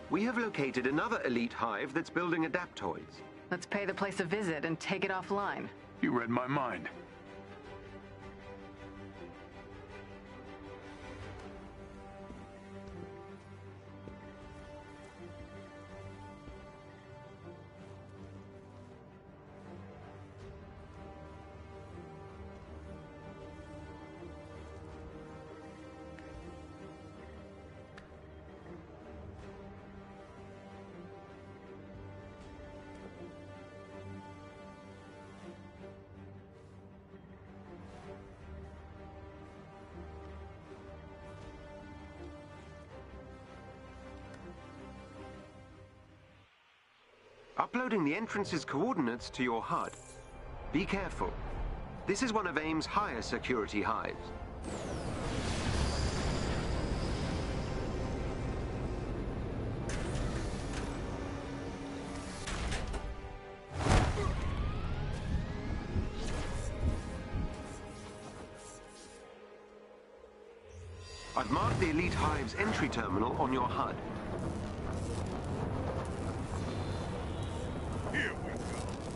We have located another elite hive that's building adaptoids. Let's pay the place a visit and take it offline. You read my mind. Uploading the entrance's coordinates to your HUD. Be careful. This is one of AIM's higher security hives. I've marked the elite hive's entry terminal on your HUD. Here we go.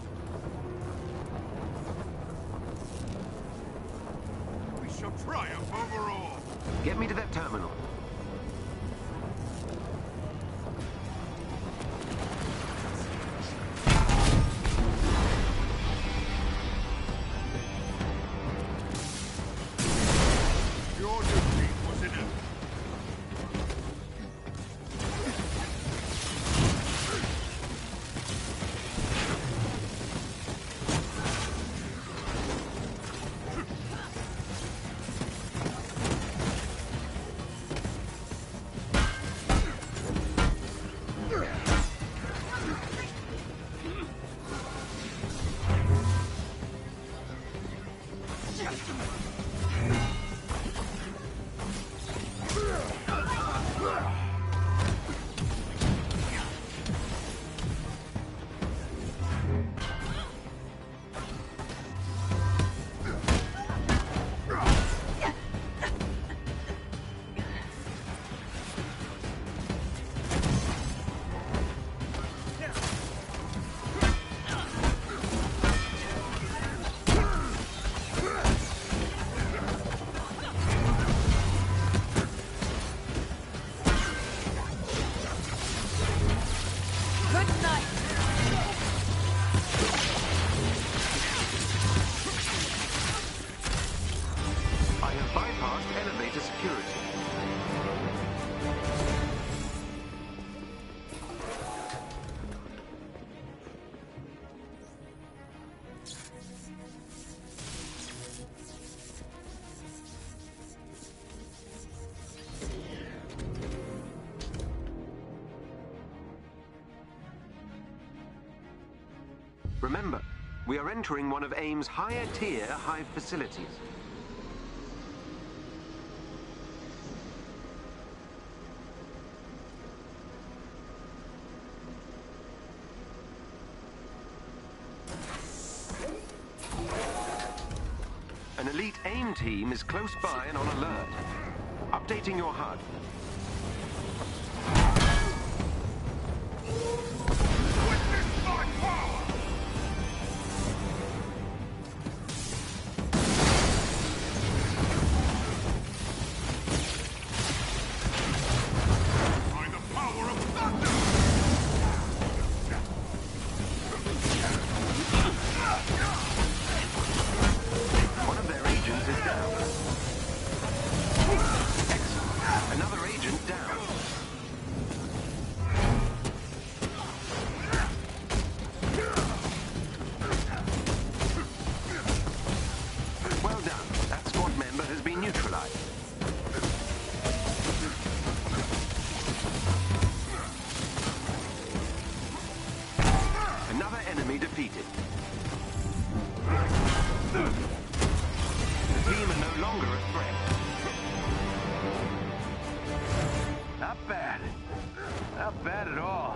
We shall triumph over all. Get me to that terminal. Your defeat was inevitable. I have bypassed elevator security. Remember, we are entering one of AIM's higher-tier hive facilities. An elite AIM team is close by and on alert. Updating your HUD. Witness my power! By the power of thunder! One of their agents is down. Excellent. Another agent down. Well done. That squad member has been neutralized. Another enemy defeated. The team are no longer a threat. Not bad. Not bad at all.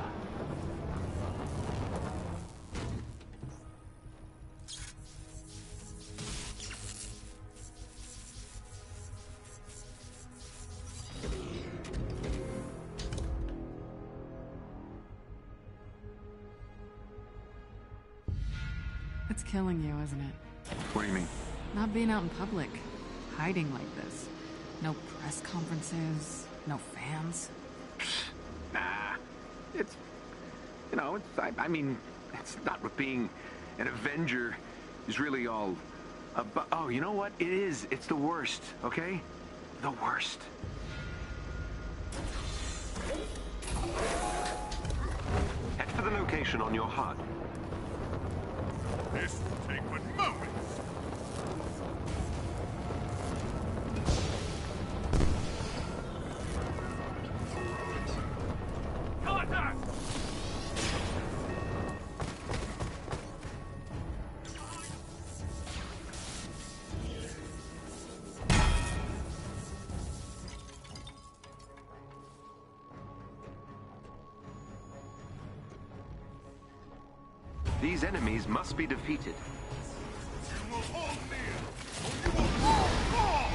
killing you, isn't it? What do you mean? Not being out in public. Hiding like this. No press conferences. No fans. Nah. It's... You know, it's... I mean, it's not what being an Avenger is really all about. Oh, you know what? It is. It's the worst, okay? The worst. Head for the location on your HUD. This will take but moments. Contact! These enemies must be defeated. You will hold near, or you will all fall!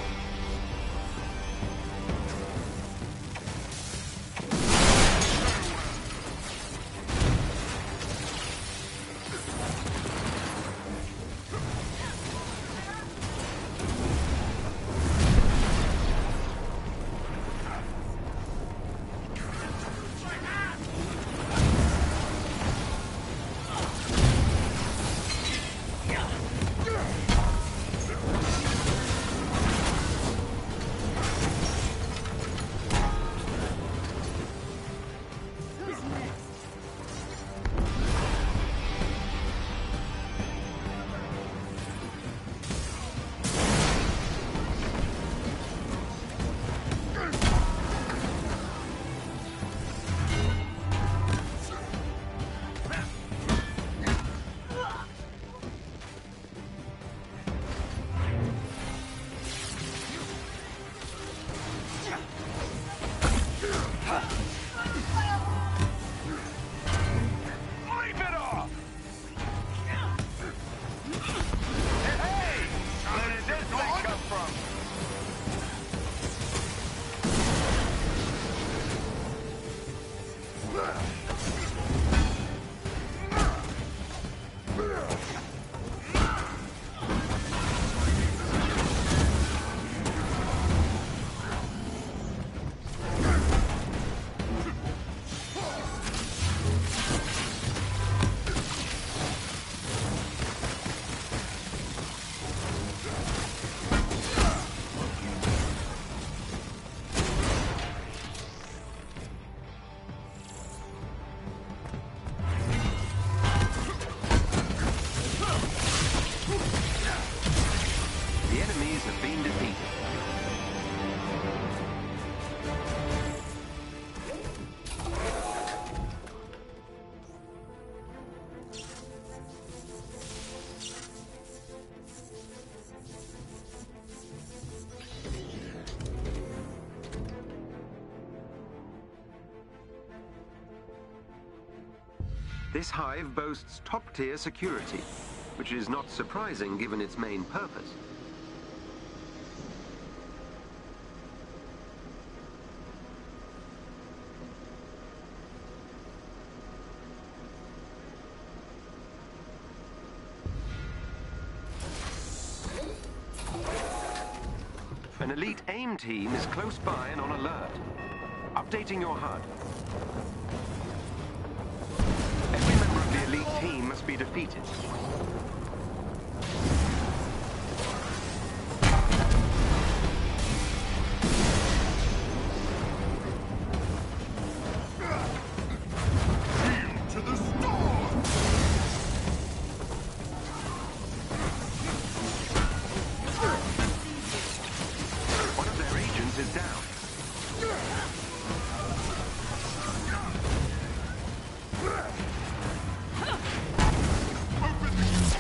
This hive boasts top-tier security, which is not surprising given its main purpose. An elite AIM team is close by and on alert. Updating your HUD. Every member of the elite team must be defeated. To the storm! One of their agents is down. Open the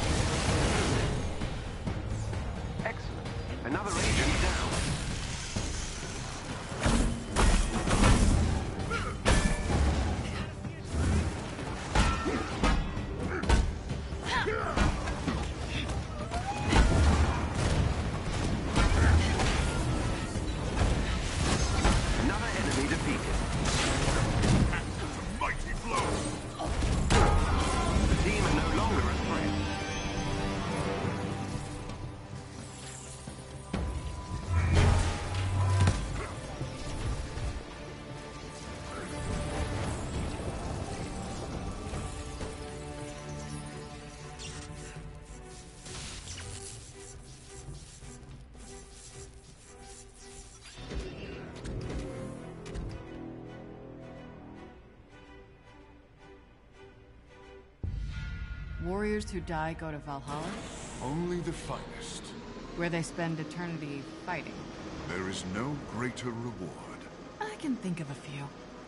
warriors who die go to Valhalla, Only the finest. where they spend eternity fighting. There is no greater reward. I can think of a few.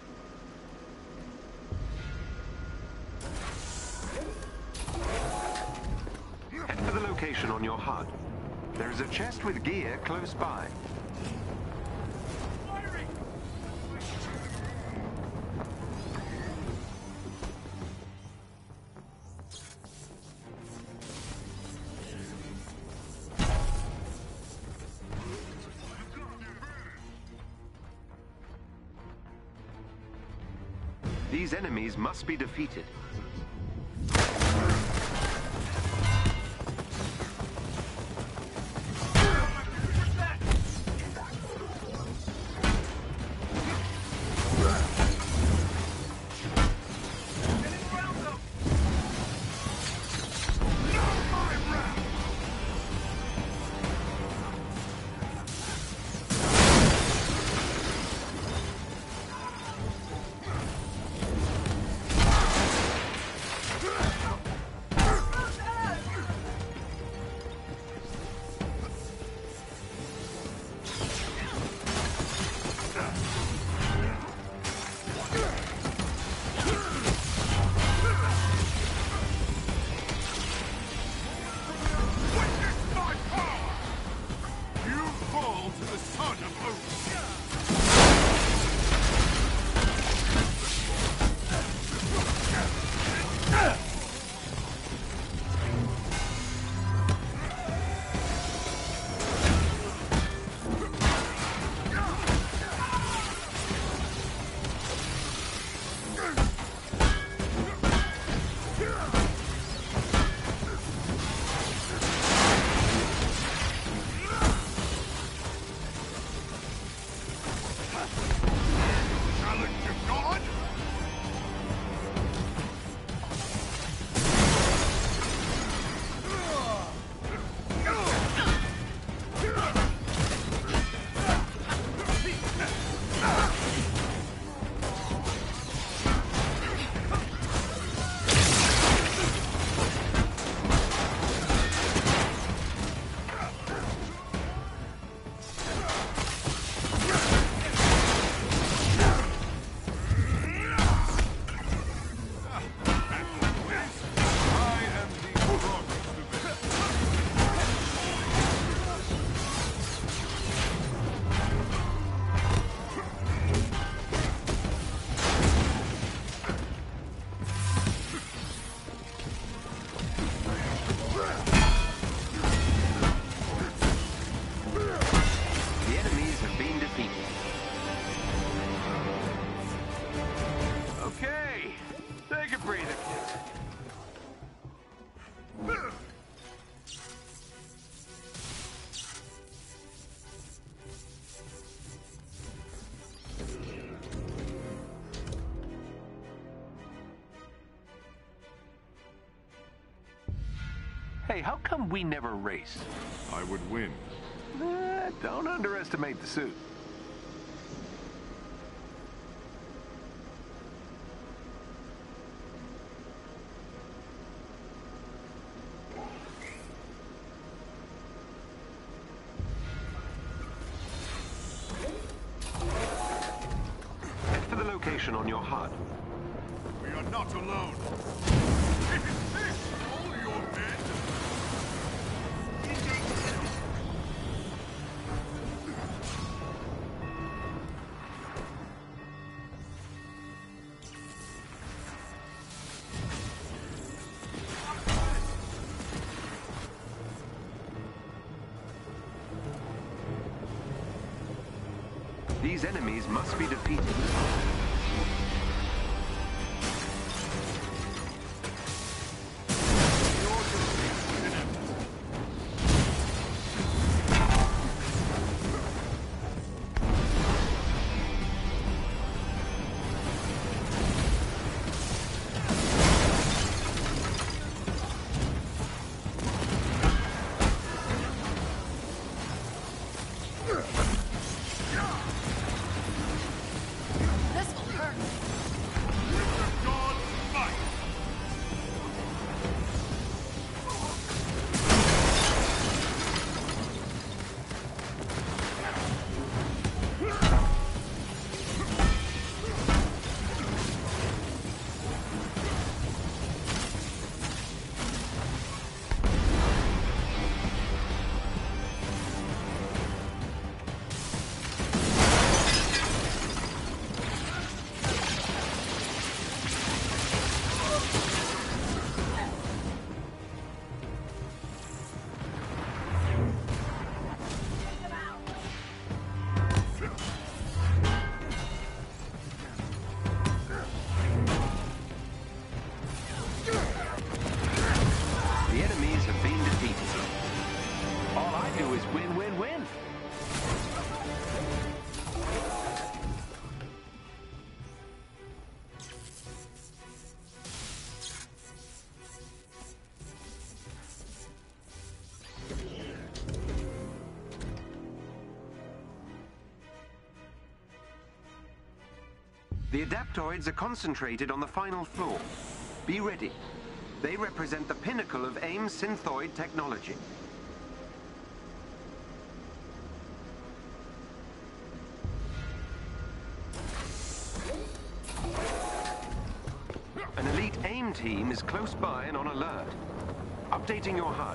Head for the location on your HUD. There is a chest with gear close by. These enemies must be defeated. Hey, how come we never race? I would win. Don't underestimate the suit. Head for the location on your HUD. We are not alone. Is this all your men? These enemies must be defeated. The adaptoids are concentrated on the final floor. Be ready. They represent the pinnacle of AIM's synthoid technology. An elite AIM team is close by and on alert. Updating your HUD.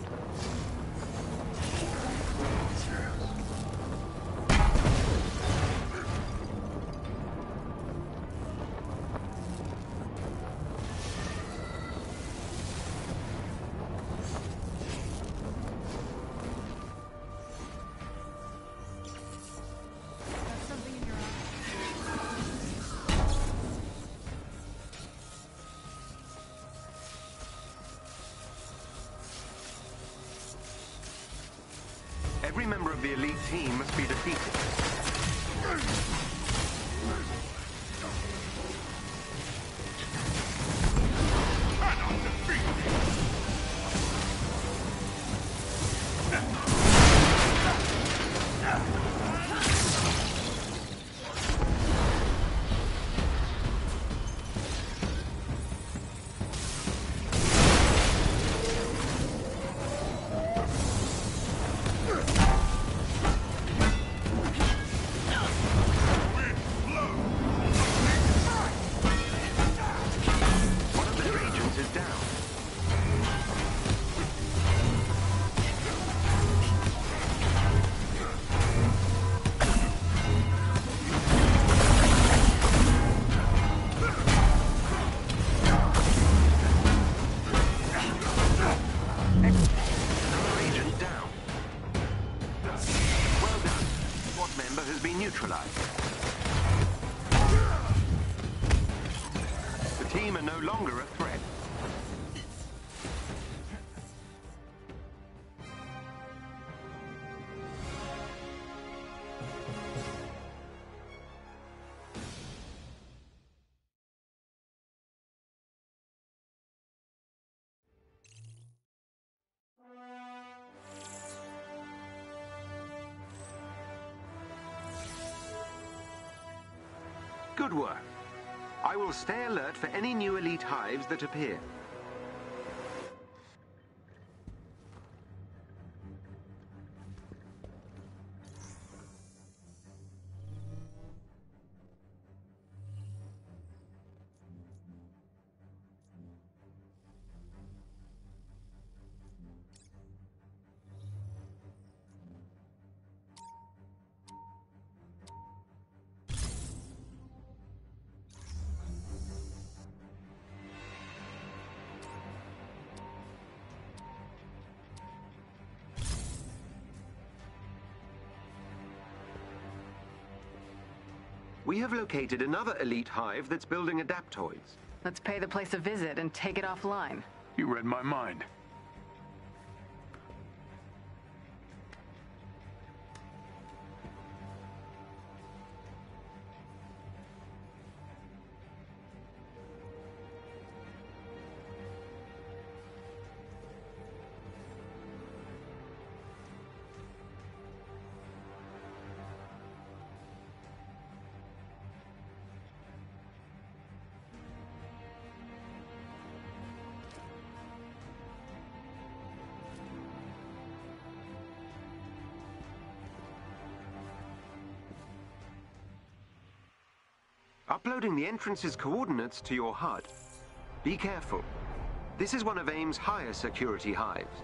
Every member of the elite team must be defeated. Neutralized. The team are no longer a threat. Good work. I will stay alert for any new elite hives that appear. We have located another elite hive that's building adaptoids. Let's pay the place a visit and take it offline. You read my mind. Uploading the entrance's coordinates to your HUD. Be careful. This is one of AIM's higher security hives.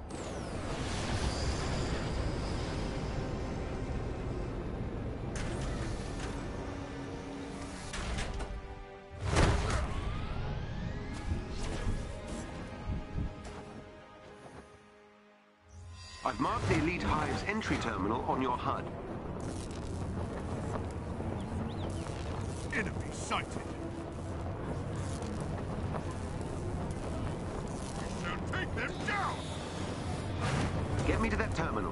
I've marked the elite hive's entry terminal on your HUD. Enemy sighted. We shall take them down! Get me to that terminal.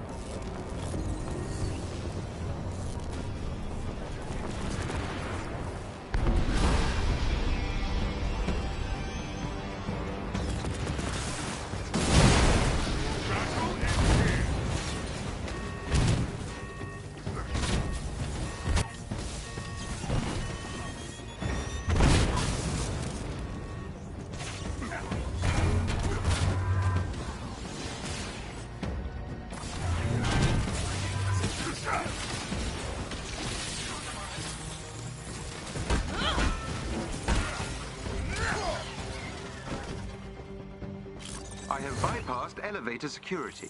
bypassed elevator security.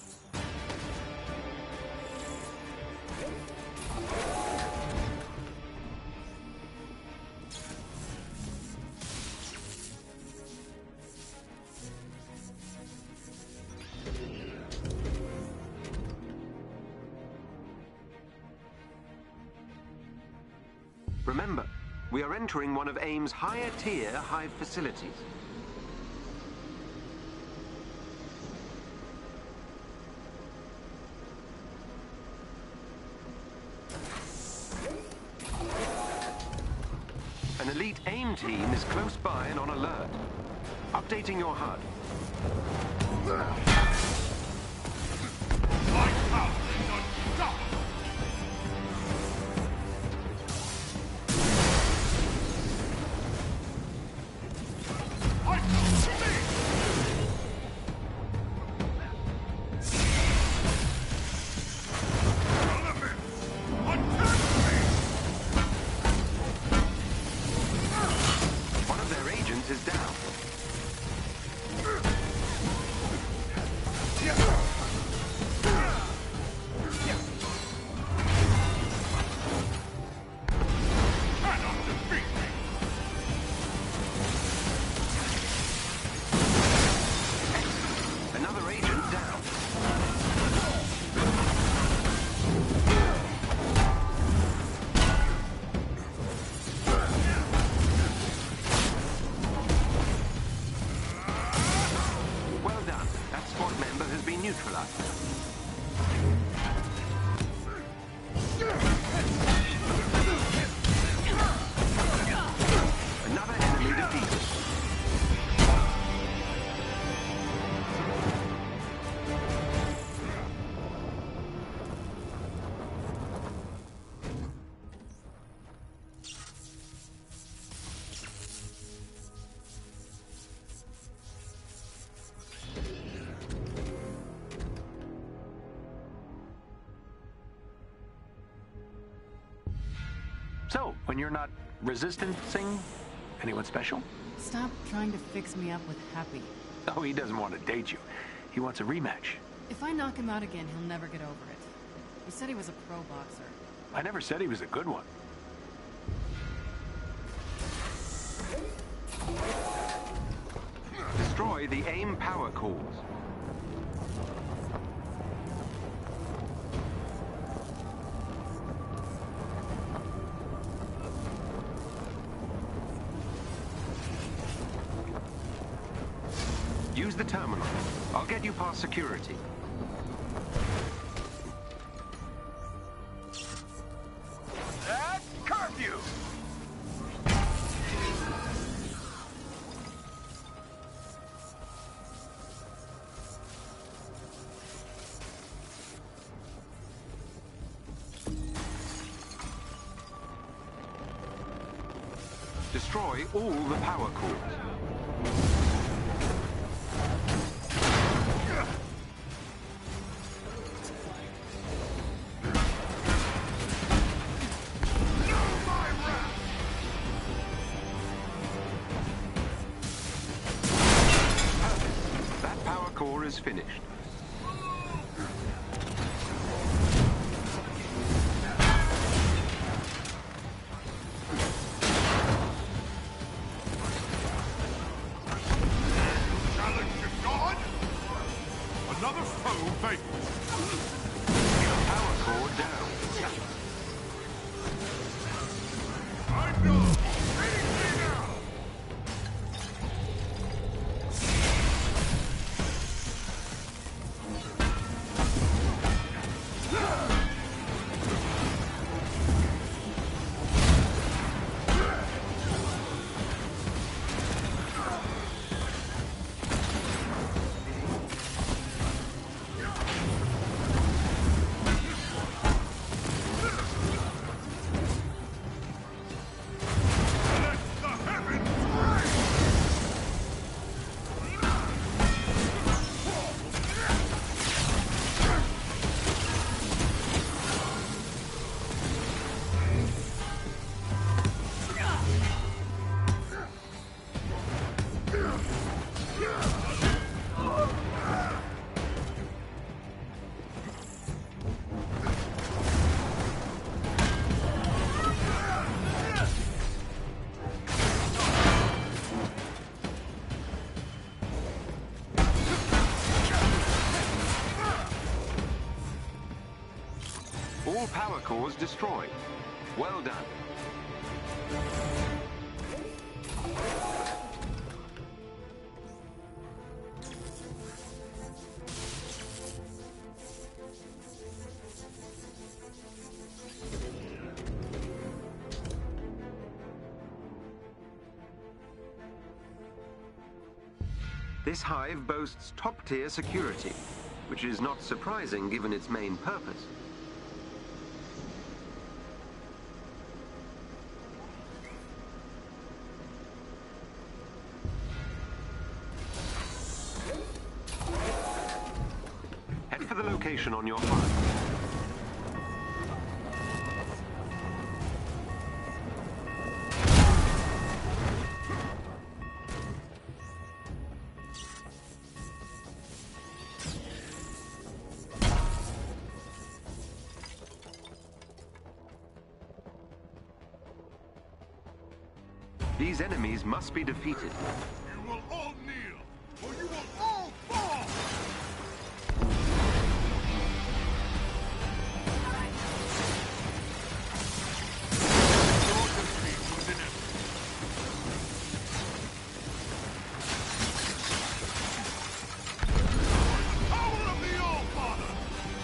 Remember, we are entering one of AIM's higher-tier hive facilities. An elite AIM team is close by and on alert. Updating your HUD. My power is unstoppable! I come to me! Elements, attack me! One of their agents is down. Cannot defeat me! Another agent down. Well done. That squad member has been neutralized. Another enemy defeated. So, when you're not resistancing, anyone special? Stop trying to fix me up with Happy. Oh, he doesn't want to date you. He wants a rematch. If I knock him out again, he'll never get over it. He said he was a pro boxer. I never said he was a good one. Destroy the AIM power cores. Use the terminal. I'll get you past security. That's curfew! Destroy all the power cores. That power core is finished. Challenge to God? Another foe vanquished. Power core down. I know! Feed me now! power cores destroyed. Well done. This hive boasts top-tier security, which is not surprising given its main purpose. Head for the location on your HUD. These enemies must be defeated. You will all kneel, or you will all fall! Your defeat was inevitable. The power of the All-Father!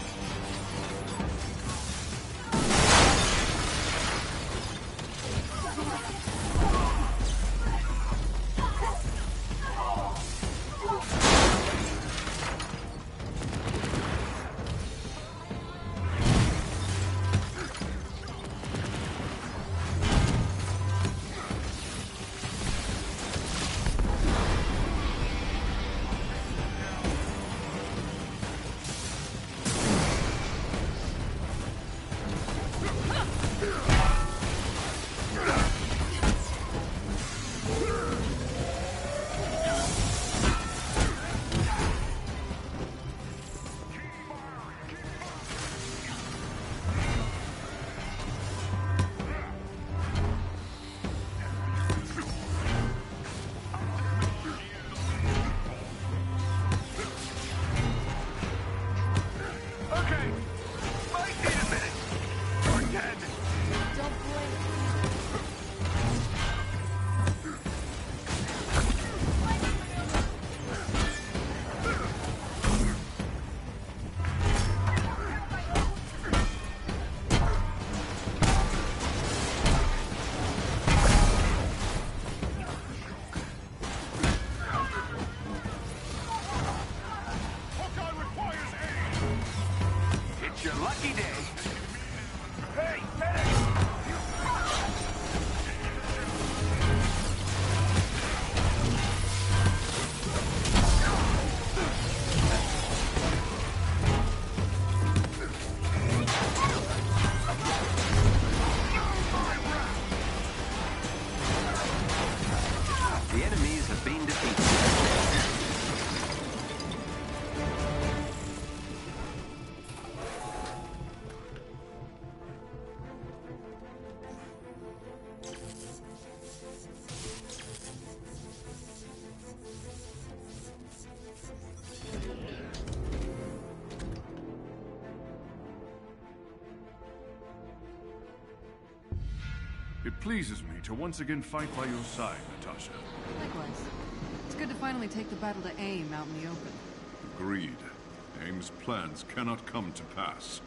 It pleases me to once again fight by your side, Natasha. Likewise. It's good to finally take the battle to AIM out in the open. Agreed. AIM's plans cannot come to pass.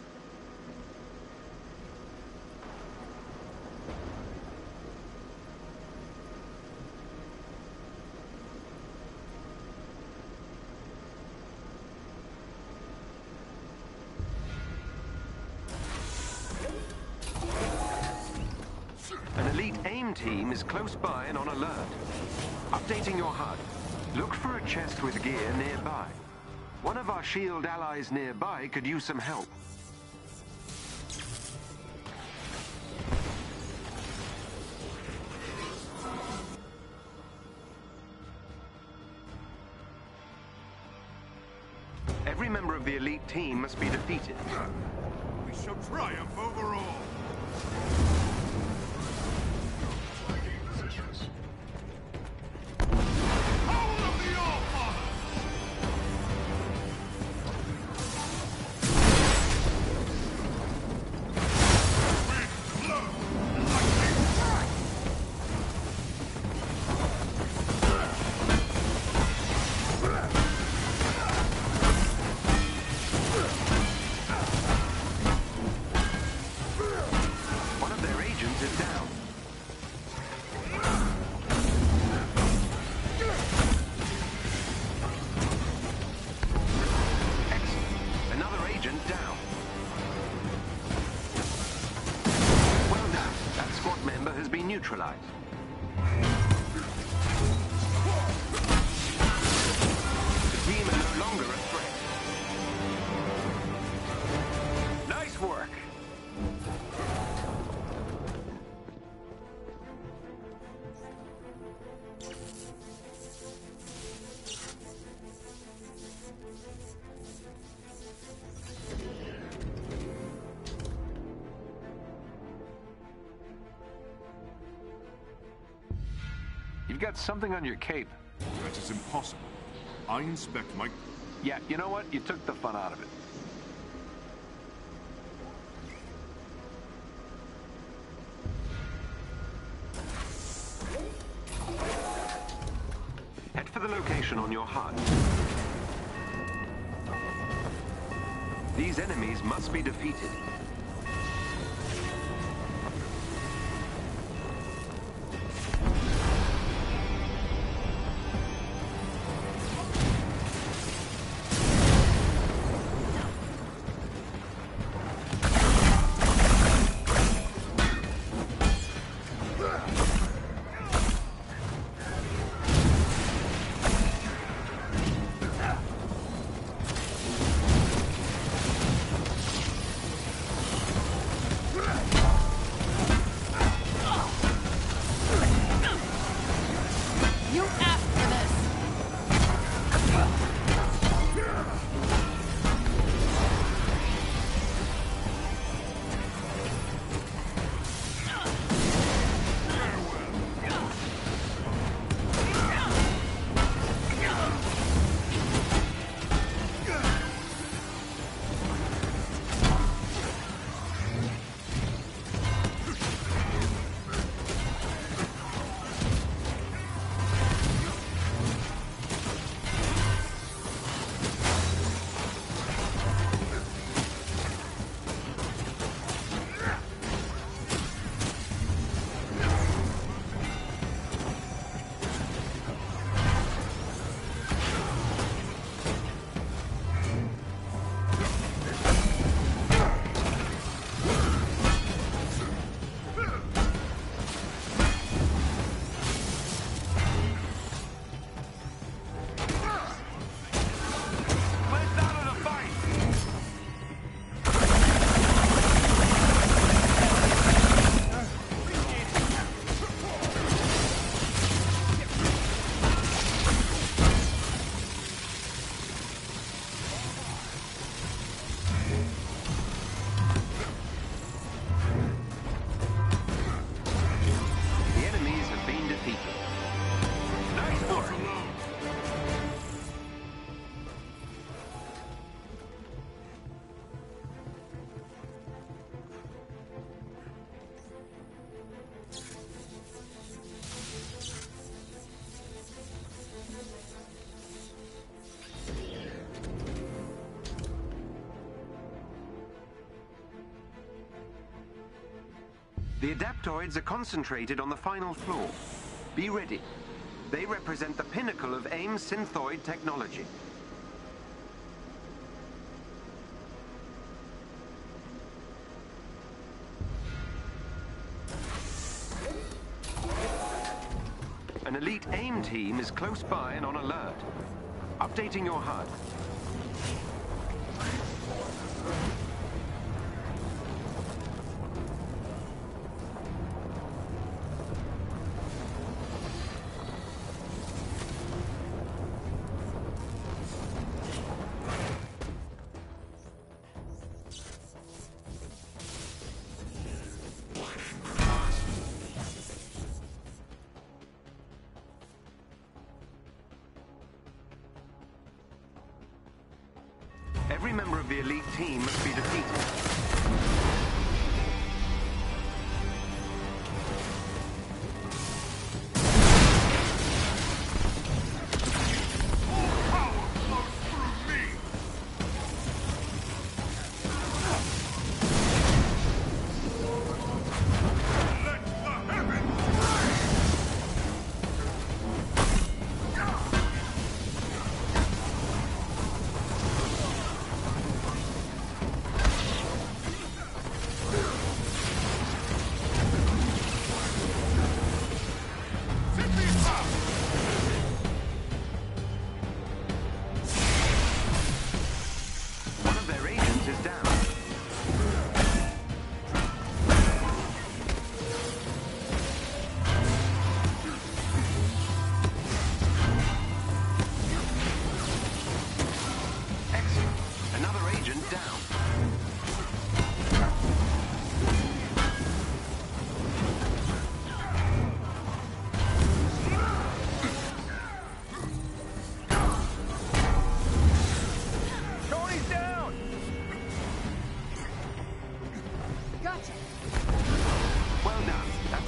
An elite AIM team is close by and on alert. Updating your HUD. Look for a chest with gear nearby. One of our SHIELD allies nearby could use some help. Every member of the elite team must be defeated. We shall triumph over all. Power of the All-Father! agent is down. Excellent. Another agent down. Well done. That squad member has been neutralized. The team are no longer a threat. Nice work. You've got something on your cape. That is impossible. I inspect my... Yeah, you know what? You took the fun out of it. Head for the location on your HUD. These enemies must be defeated. You asked for this! Let's out of the fight! The enemies have been defeated. Nice Not work! alone. The Adaptoids are concentrated on the final floor. Be ready. They represent the pinnacle of AIM synthoid technology. An elite AIM team is close by and on alert. Updating your HUD. Every member of the elite team must be defeated. Power flows through me.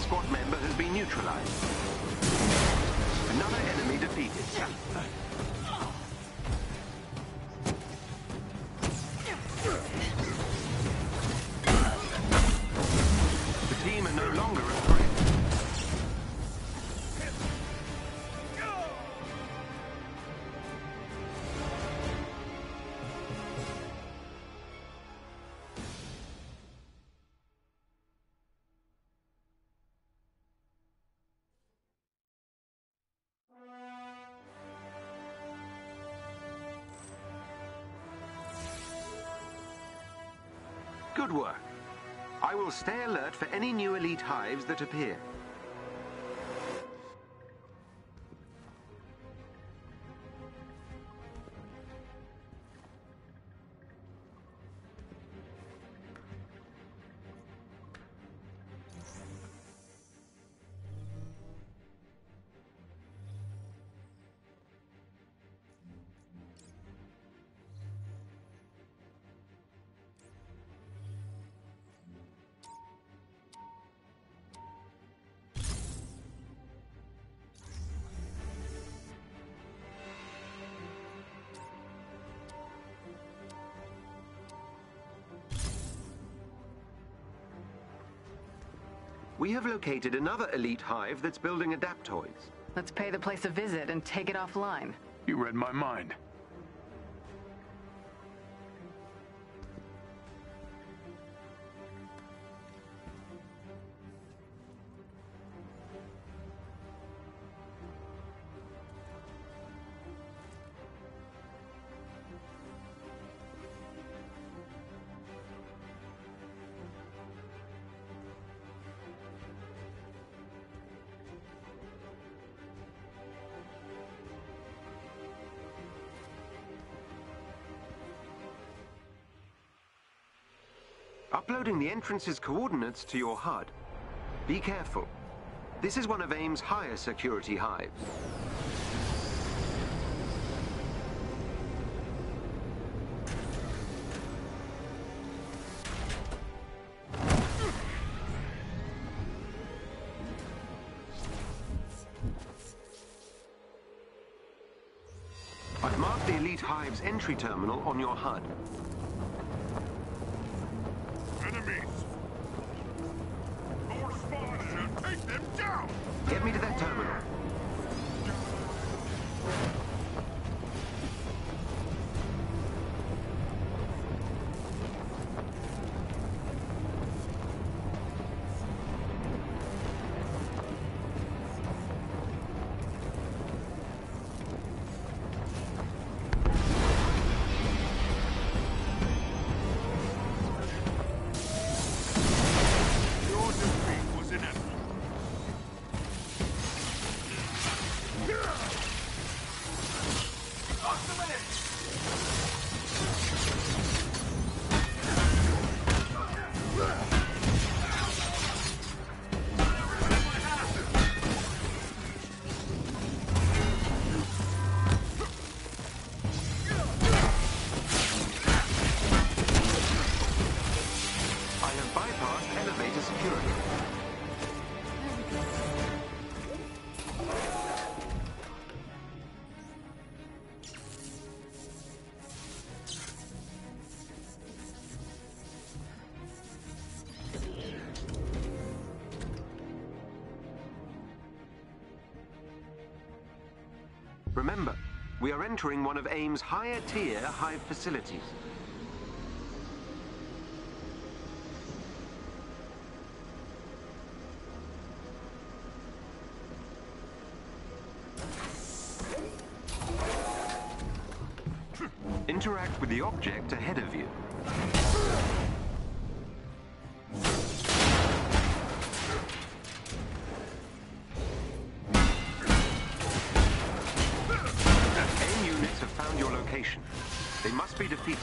squad member has been neutralized. Another enemy defeated. The team are no longer a threat. Good work. I will stay alert for any new elite hives that appear. We have located another elite hive that's building adaptoids. Let's pay the place a visit and take it offline. You read my mind. Uploading the entrance's coordinates to your HUD. Be careful. This is one of AIM's higher security hives. I've marked the elite hive's entry terminal on your HUD. Enemies! More spawning! Take them down! Get me to that terminal. Your defeat was inevitable. I have bypassed elevator security. Remember, we are entering one of AIM's higher-tier hive facilities. Interact with the object ahead of you. AIM units have found your location. They must be defeated.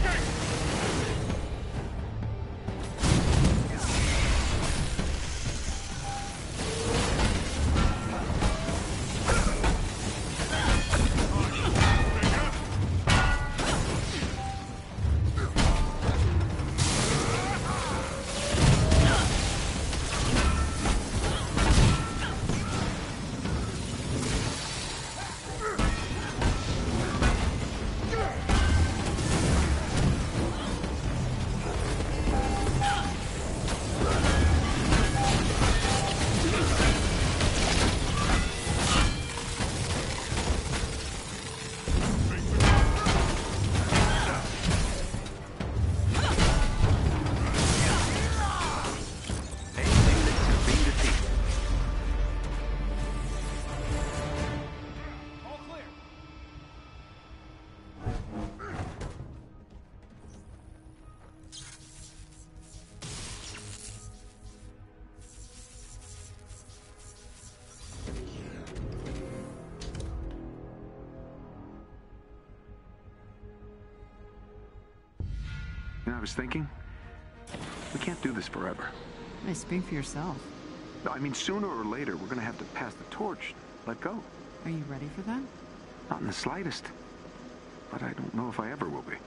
You know, I was thinking, we can't do this forever. Hey, speak for yourself. No, I mean, sooner or later, we're gonna have to pass the torch, let go. Are you ready for that? Not in the slightest. But I don't know if I ever will be.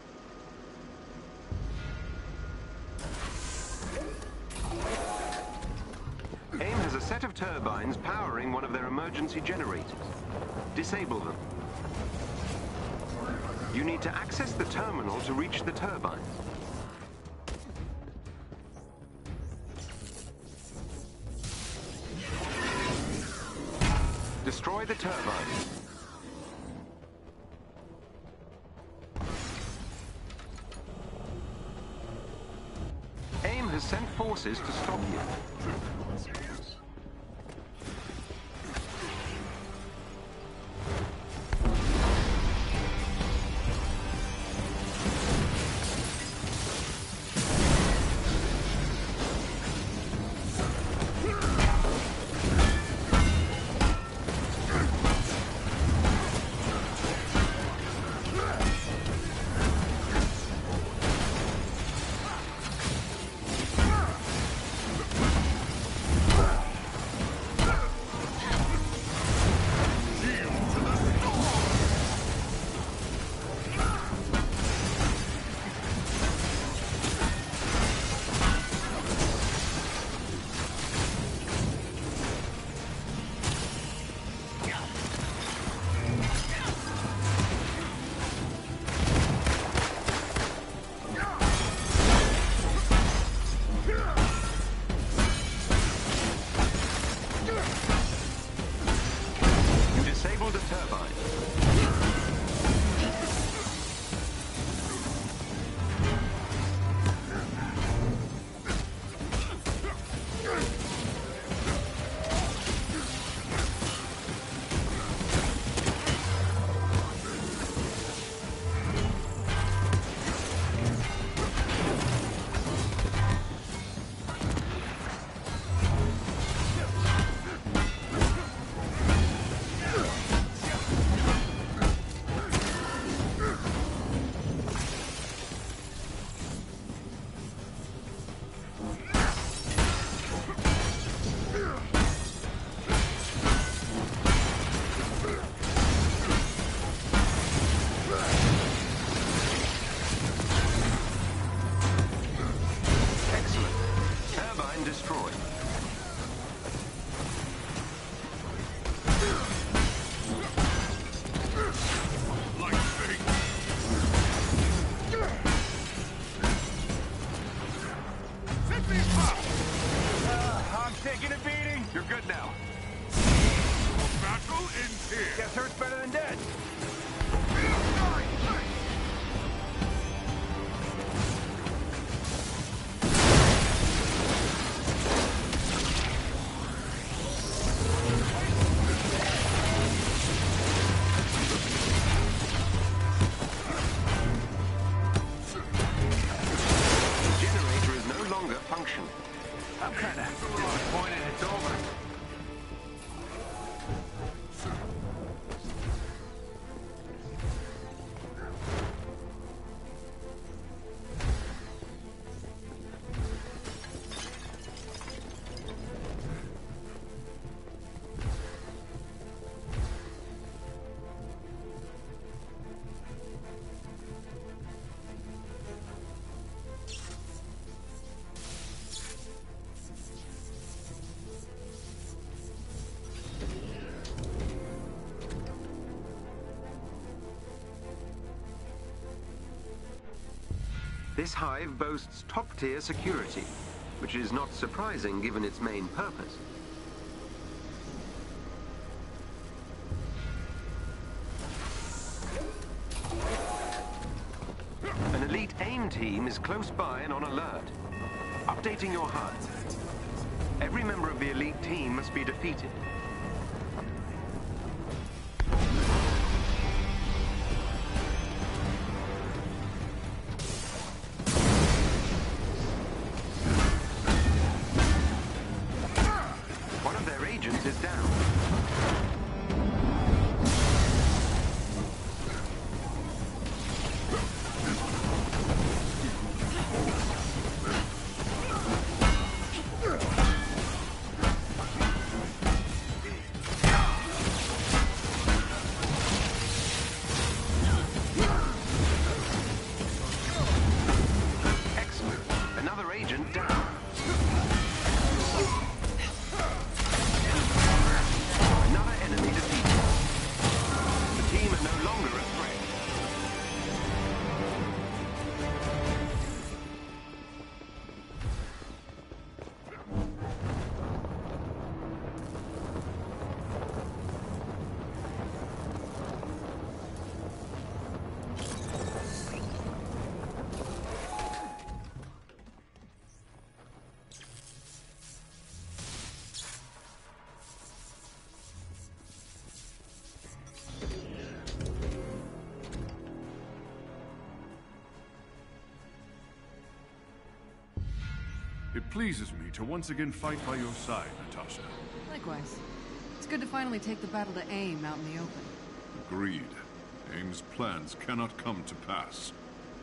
AIM has a set of turbines powering one of their emergency generators. Disable them. You need to access the terminal to reach the turbines. Destroy the turbines. AIM has sent forces to stop you. This hive boasts top-tier security, which is not surprising given its main purpose. An elite AIM team is close by and on alert. Updating your HUD. Every member of the elite team must be defeated. One of their agents is down. It pleases me to once again fight by your side, Natasha. Likewise. It's good to finally take the battle to AIM out in the open. Agreed. AIM's plans cannot come to pass.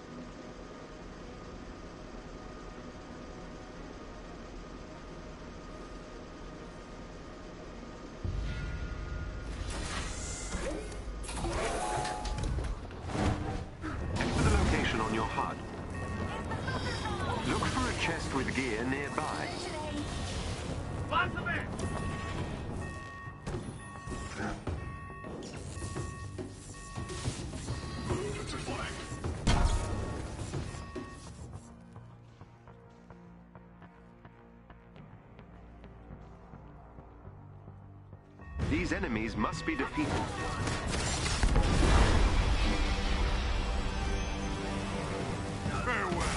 Enter the location on your HUD. Look for a chest with gear nearby. These enemies must be defeated. Farewell.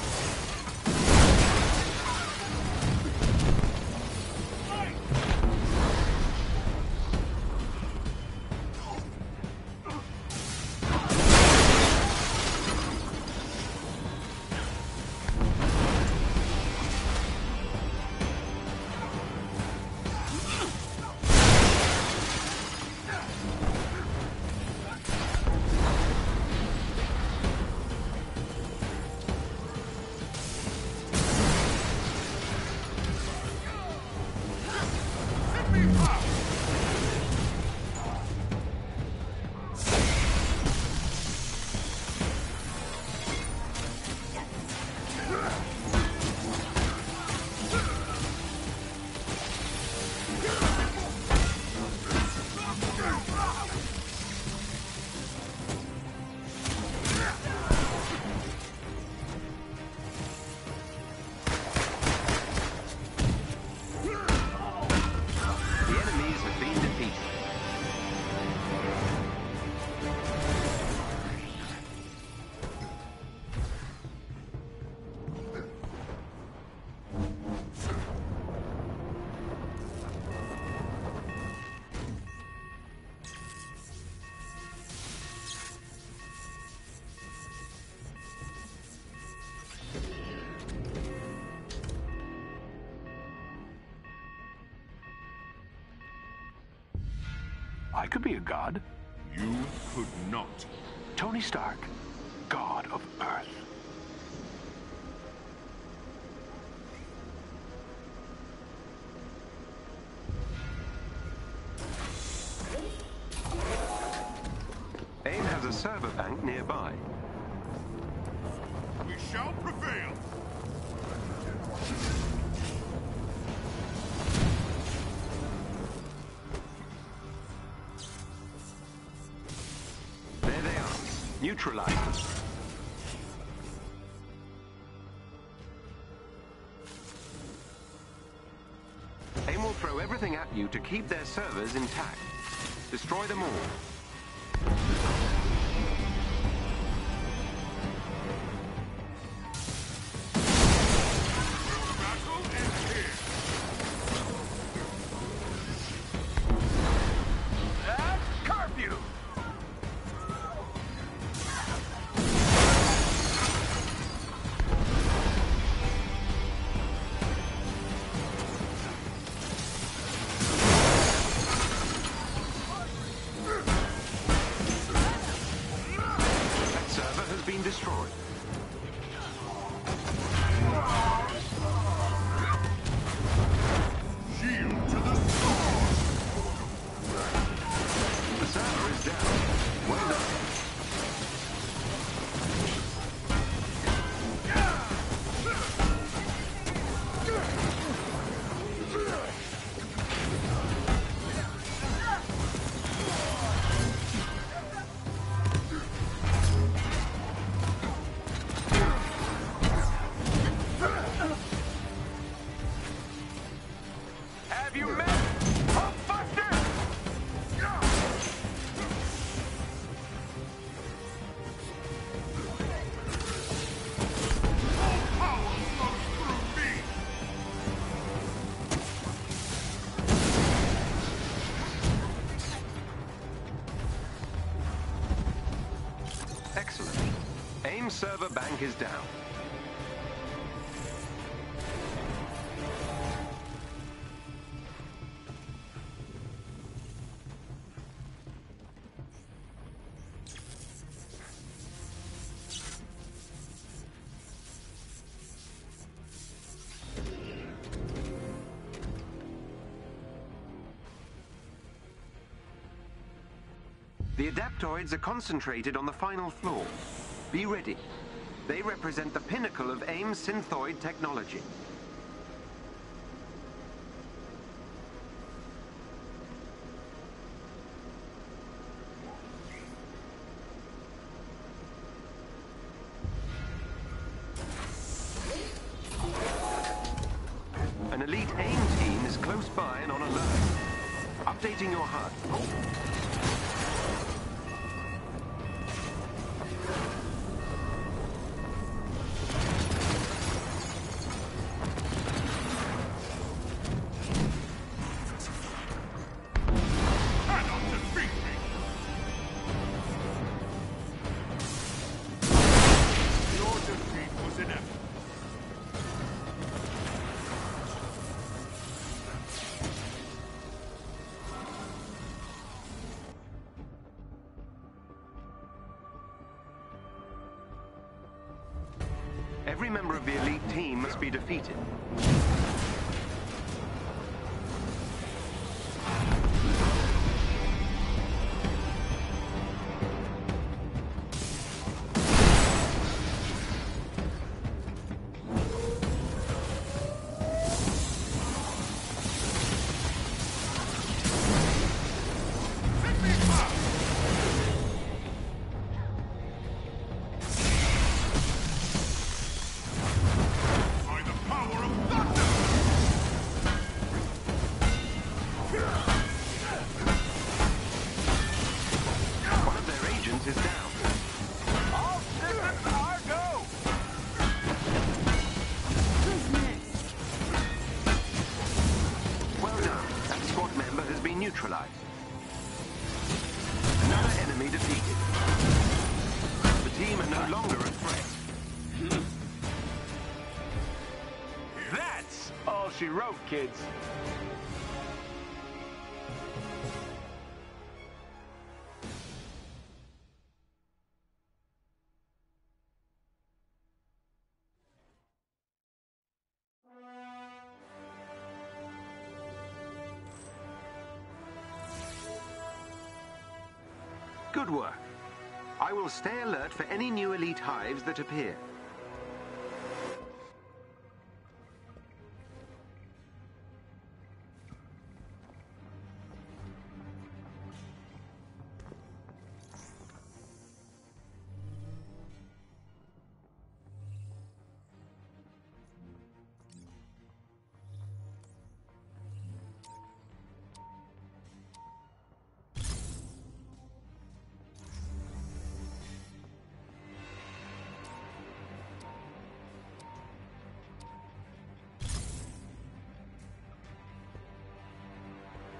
I could be a god. You could not. Tony Stark, god of Earth. AIM has a server bank nearby. We shall prevail. There they are. Neutralized. everything at you to keep their servers intact. Destroy them all. Battle is here. Curfew! That server has been destroyed. Shield to the sword. The server is down. Well done. Have you met Hulkbuster? All power flows through me. Excellent. AIM server bank is down. The adaptoids are concentrated on the final floor. Be ready. They represent the pinnacle of AIM synthoid technology. An elite AIM team is close by and on alert. Updating your HUD. Cannot defeat me. Your defeat was inevitable. Every member of the elite team must be defeated. Take me back. By the power of thunder. One of their agents is down. All systems are go! Well done. That squad member has been neutralized. Another enemy defeated. The team are no longer a threat. That's all she wrote, kids. Good work. I will stay alert for any new elite hives that appear.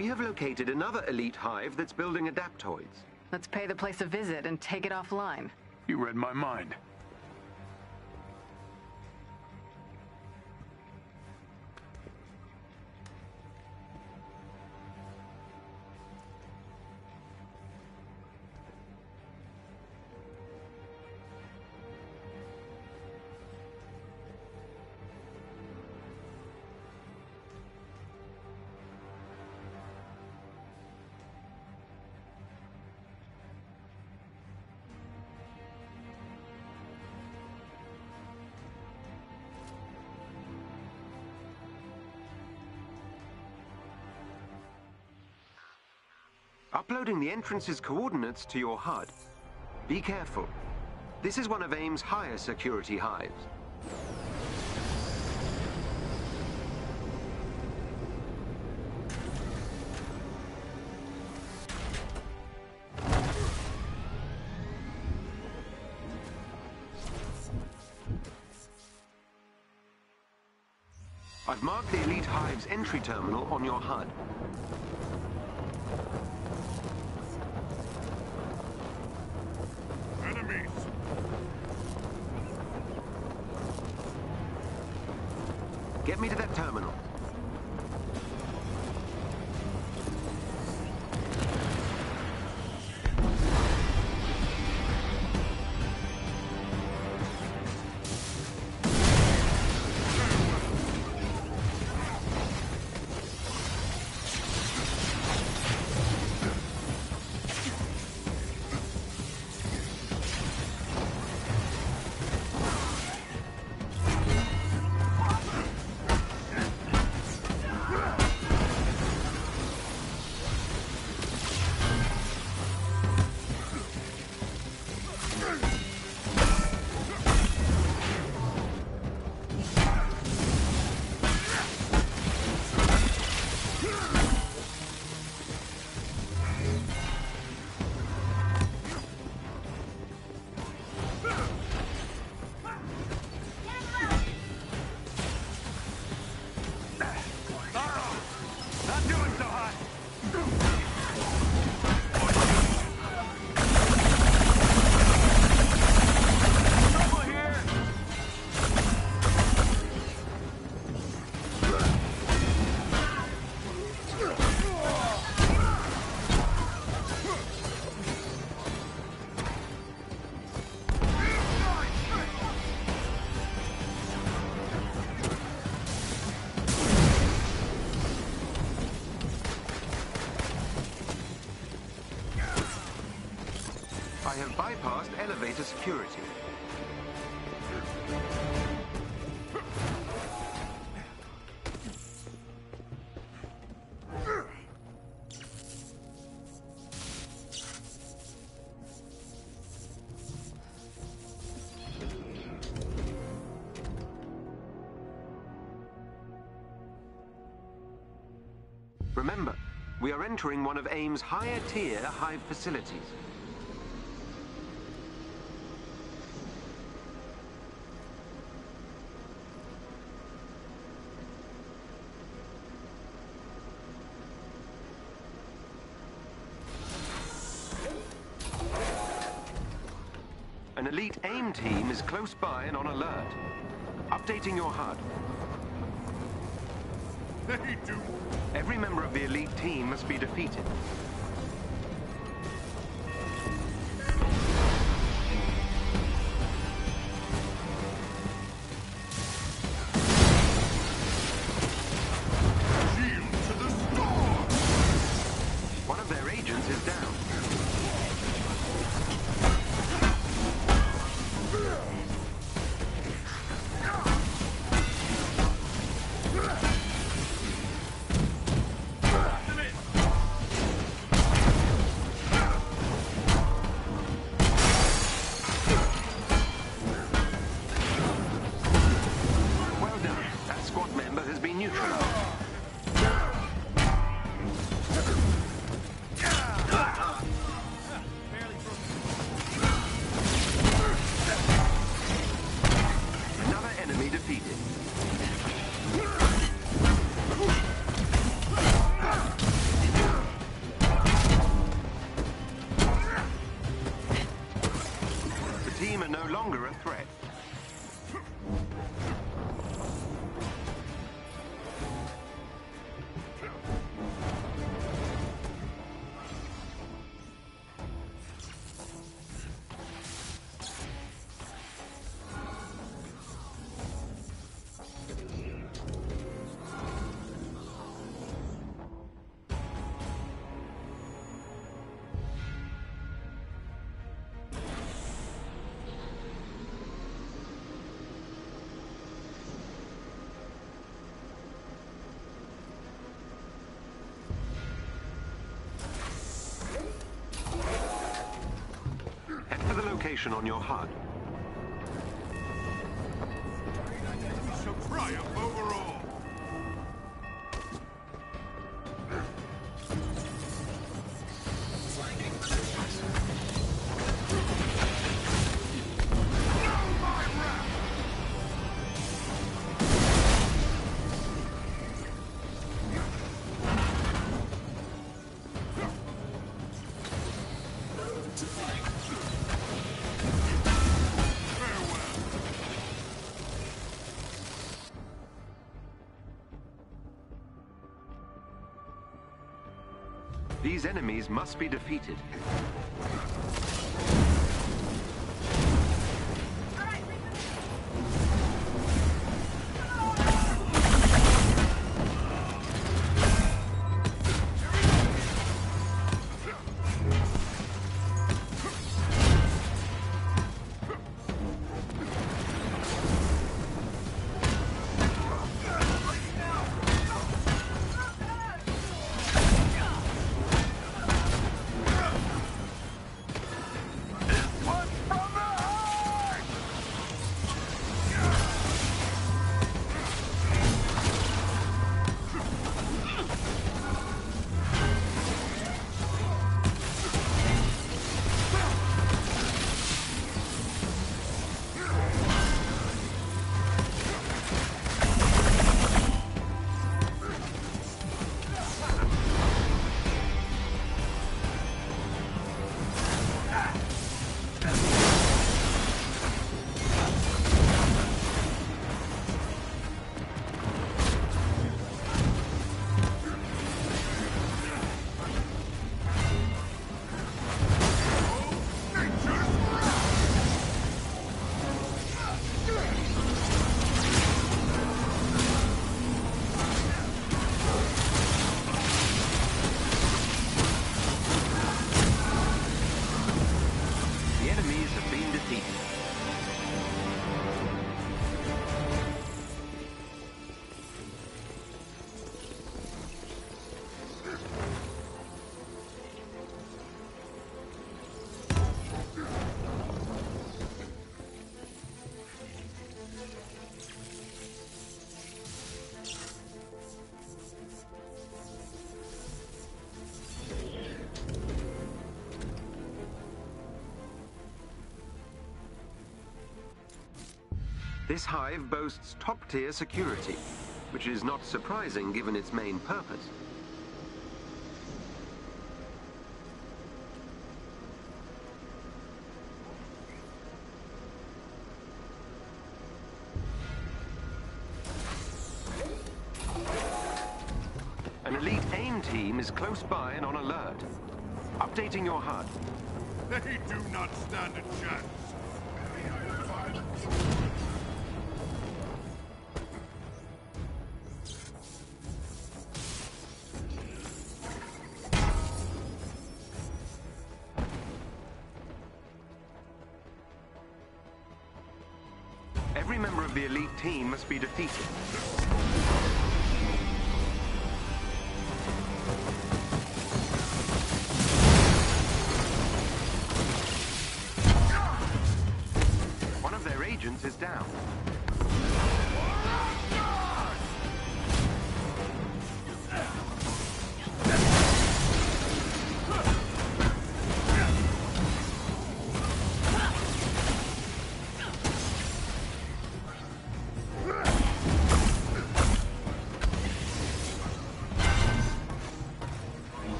We have located another elite hive that's building adaptoids. Let's pay the place a visit and take it offline. You read my mind. Uploading the entrance's coordinates to your HUD. Be careful. This is one of AIM's higher security hives. I've marked the elite hive's entry terminal on your HUD. Enemies! Get me to that terminal. I have bypassed elevator security. Remember, we are entering one of AIM's higher-tier hive facilities. An elite AIM team is close by and on alert. Updating your HUD. They do. Every member of the elite team must be defeated. Shield to the storm! One of their agents is down. no longer a threat. On your HUD. We shall triumph over all. These enemies must be defeated. This hive boasts top-tier security, which is not surprising given its main purpose. An elite AIM team is close by and on alert. Updating your HUD. They do not stand a chance. Every member of the elite team must be defeated. One of their agents is down.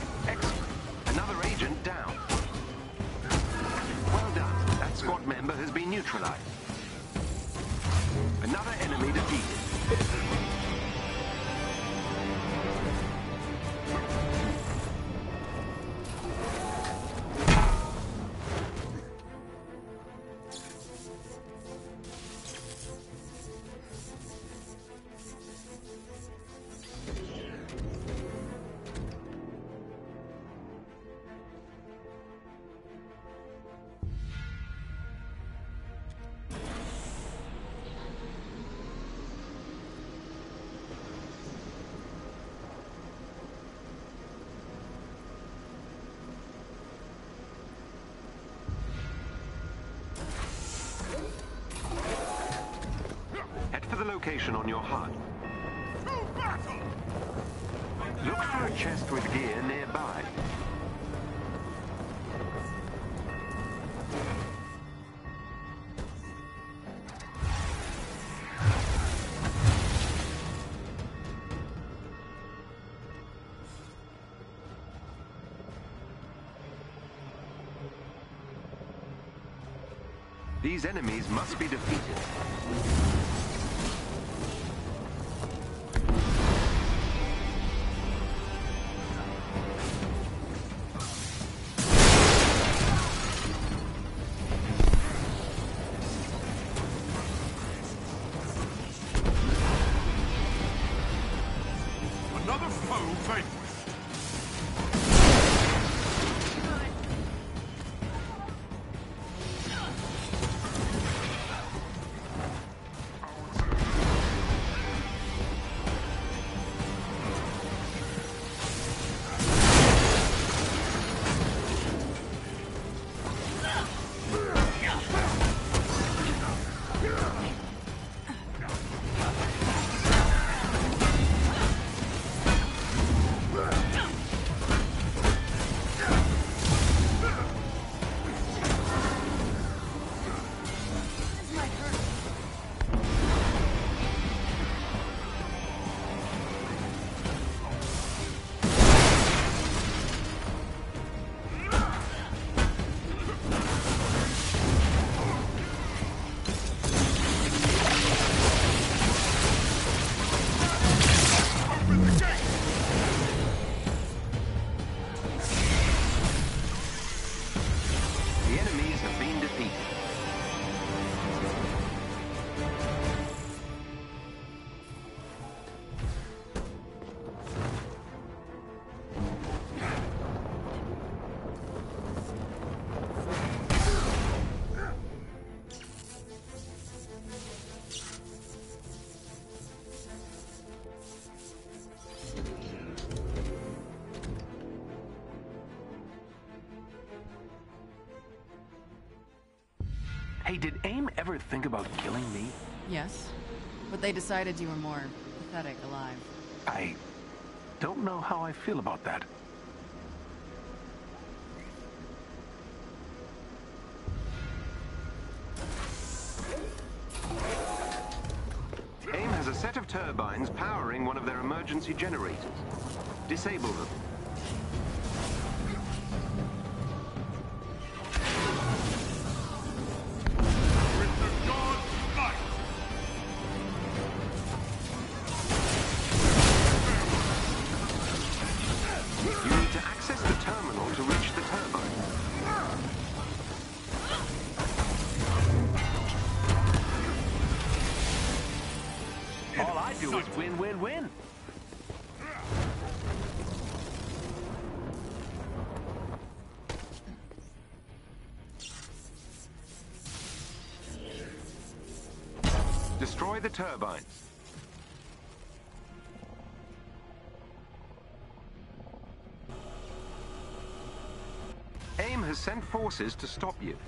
Squad member has been neutralized. Another enemy defeated. Location on your HUD. Look for a chest with gear nearby. These enemies must be defeated. Another foe vanquished. Hey, did AIM ever think about killing me? Yes, but they decided you were more pathetic alive. I don't know how I feel about that. AIM has a set of turbines powering one of their emergency generators. Disable them. You need to access the terminal to reach the turbine. All I do is win, win, win. Destroy the turbines. AIM has sent forces to stop you.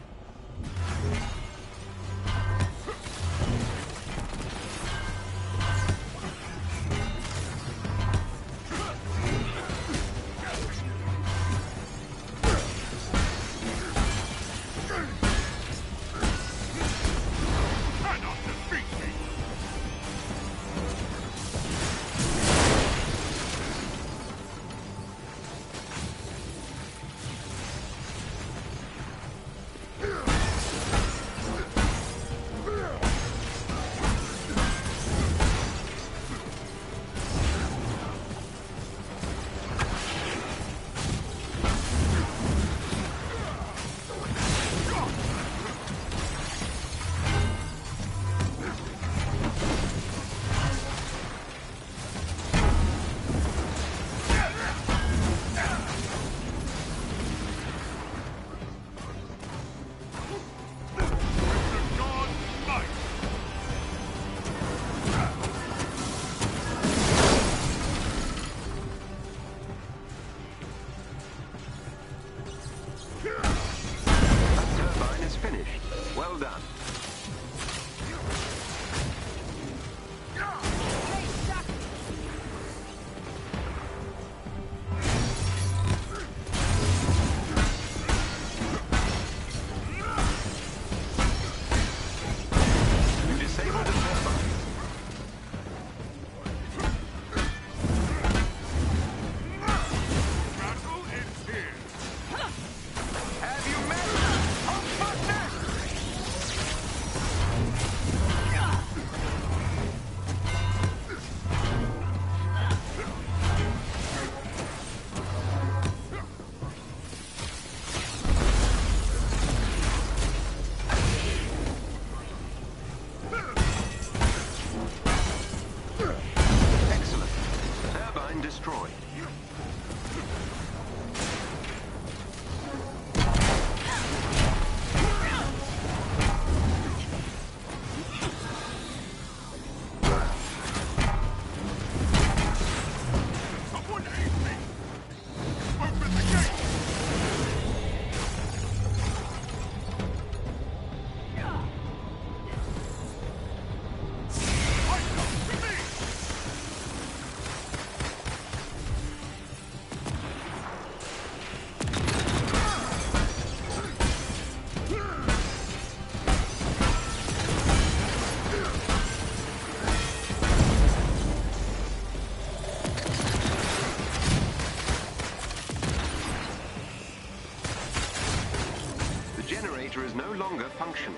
longer function.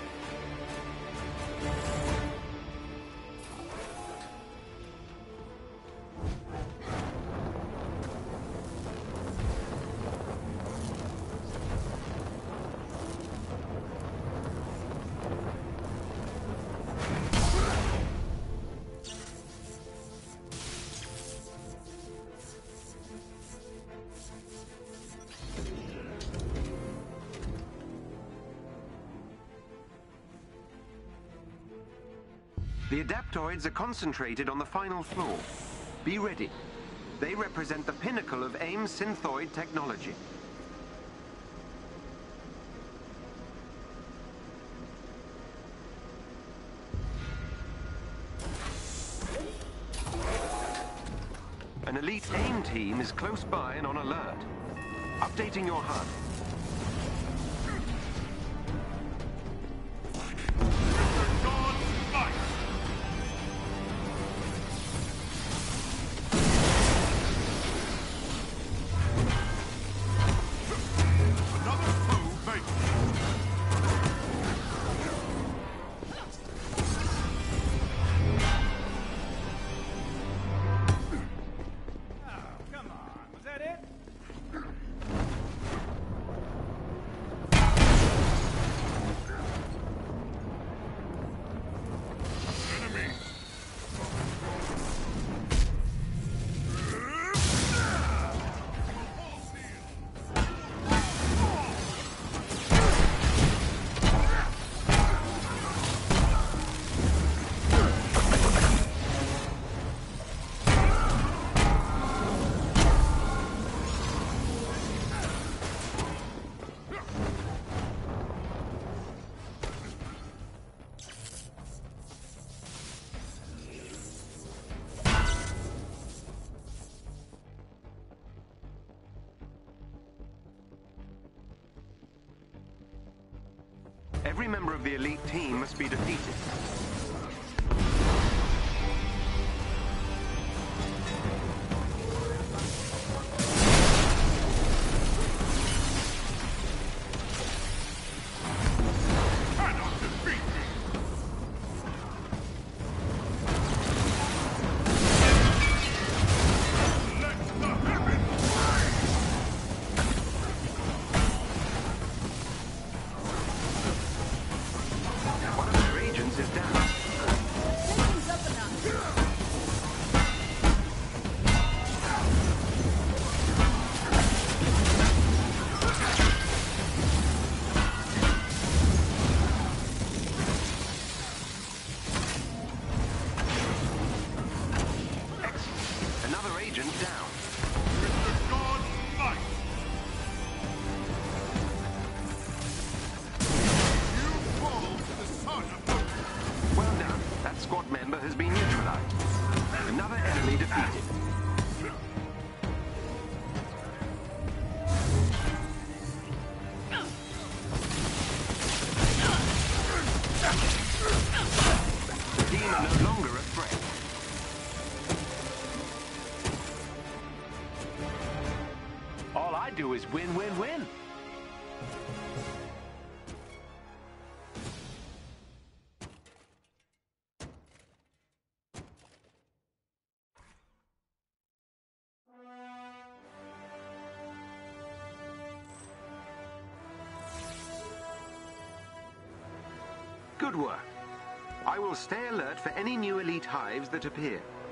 The Adaptoids are concentrated on the final floor. Be ready. They represent the pinnacle of AIM synthoid technology. An elite AIM team is close by and on alert. Updating your HUD. Every member of the elite team must be defeated. Squad member has been neutralized. Another enemy defeated. The team are no longer a threat. All I do is win, win, win. Good work. I will stay alert for any new elite hives that appear.